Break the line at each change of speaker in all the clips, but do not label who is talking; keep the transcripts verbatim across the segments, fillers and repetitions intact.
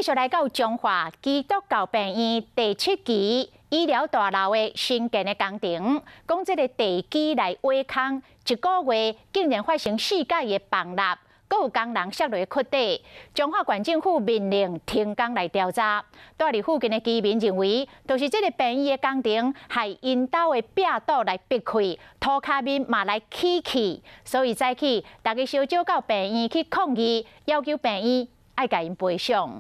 续来到中华基督教病院第七期医疗大楼的新建的工程，讲这个地基内挖空，一个月竟然发生四架的崩塌，阁有工人摔落窟底。中华县政府命令停工来调查。住伫附近的居民认为，就是这个病院的工程害因兜的壁堵来逼开，涂骹面嘛来起气，所以早起大家小招到病院去抗议，要求病院爱甲因赔偿。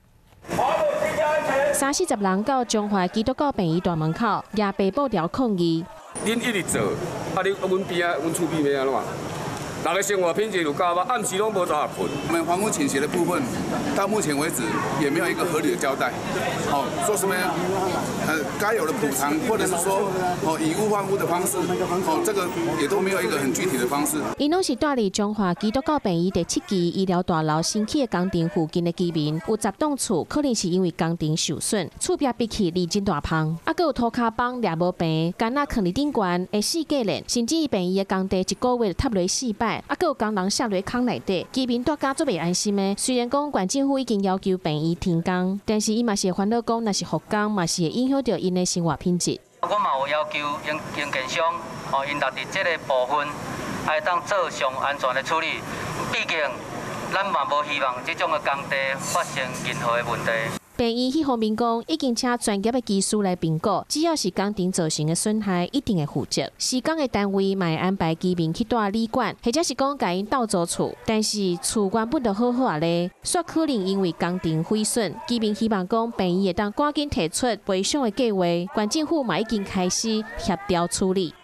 三四十人到中华基督教病院大门口，也被布条抗议。
恁一直做，啊！你阮边啊，阮厝边要安怎？人的生活品质有够吗？暗时拢无早困。
我们房屋倾斜的部分，到目前为止也没有一个合理的交代。好、哦，说什么呃该有的补偿，或者是说哦以物换物的方式，哦这个也都没有一个很具体的方式。
因拢是住伫中华基督教病院第七期医疗大楼新起的工程附近的居民，有十栋厝可能是因为工程受损，厝壁壁起离真大芳，啊，佮有涂骹帮掠无平，干那囥伫顶悬会死过链，甚至病院的工地一个月塌落四摆。 啊，阁有工人下落坑内底，居民大家做袂安心的。虽然讲县政府已经要求病院停工，但是伊嘛是会烦恼讲，若是复工，嘛是会影响到因的生活品质。
我嘛有要求营营建商，哦，因落伫这个部分，爱当做上安全的处理。毕竟，咱嘛无希望这种的工地发生任何的问题。
病院迄方面讲，已经请专业的技师来评估，只要是工程造成的损害，一定会负责。施工的单位嘛会安排居民去住旅馆，或者是讲甲因斗租厝。但是厝原本就好好啊咧，煞可能因为工程毁损，居民希望讲病院会当赶紧提出赔偿的计划，县政府嘛已经开始协调处理。